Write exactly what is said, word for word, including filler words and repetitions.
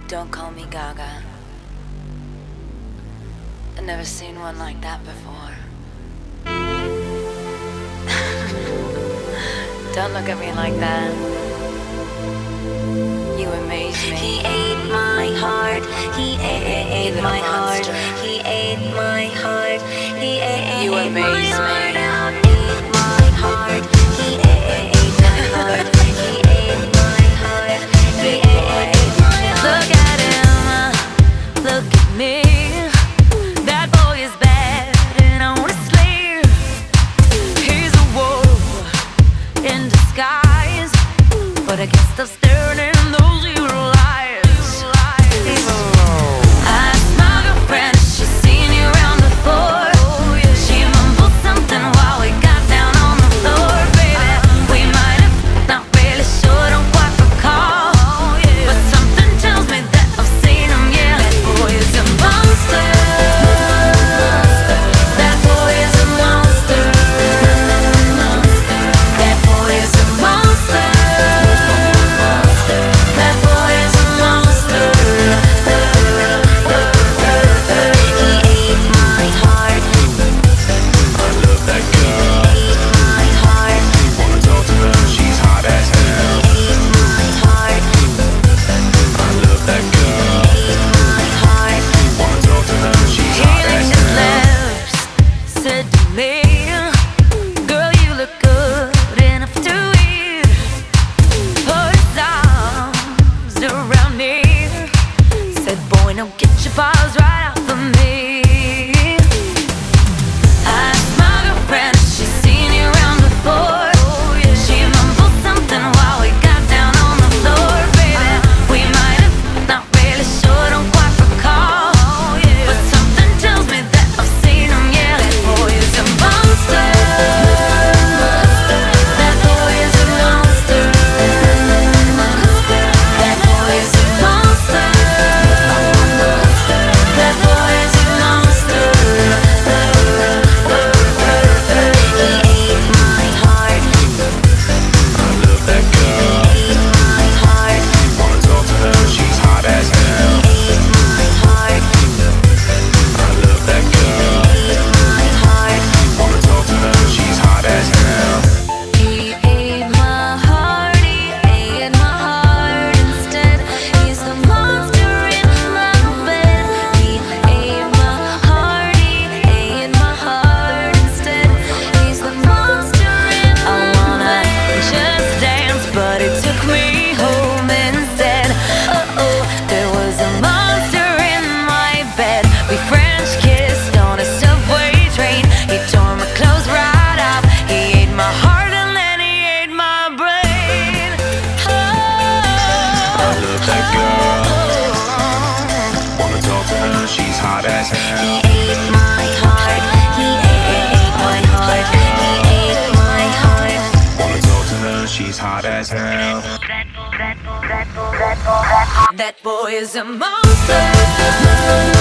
Don't call me Gaga. I've never seen one like that before. Don't look at me like that. You amaze me. He ate my heart. He ate my heart. He ate my heart. He ate You amaze my me. heart. Ate my heart. He ate my heart. He ate my heart. He ate my heart. Look at him. Look at me. That boy is bad, and honestly, he's a wolf in disguise. But I guess I'm staring in those evil eyes. I asked my girlfriend if she's seen you around before. She mumbled something while we got down on the floor. Baby, we might have, not really sure, don't quite recall. But something tells me that I've seen him, yeah. That boy is a monster. That boy is a monster. That boy is a monster. That boy is a monster. He ate my heart. I love that girl. He ate my heart. Wanna talk to her, she's hot as hell. He ate my heart. I love that girl. He ate my heart. Wanna talk to her, she's He hot as licked his hell. lips, said to me, "Girl, you look good enough to eat." Put his arms around me, said, "Boy, now get your paws right off of me." I asked my girlfriend if she's seen you around before. She mumbled something while we got down on the floor. Baby, we might have, not really sure, don't quite recall. But something tells me that I've seen him, yeah. That boy is a monster. That boy is a monster. That boy is a monster. That boy is a monster. He ate my heart. I love that girl. He ate my heart. Wanna talk to her, she's hot as hell. He ate my heart. I love that girl. He ate my heart. Wanna talk to her, she's hot as hell. He ate my heart, he ate my heart instead. He's the monster in my bed. He ate my heart, he ate my heart instead. He's the monster in my bed. I wanna just dance, but it took me home instead. Oh oh, there was a monster in my bed. We French kissed on a subway train. He tore my clothes right off. He ate my heart and then he ate my brain. I love that girl. Wanna talk to her, she's hot as He hell. ate my heart. He ate my heart. He ate my heart. Wanna talk to her, she's hot as hell. That boy is a monster.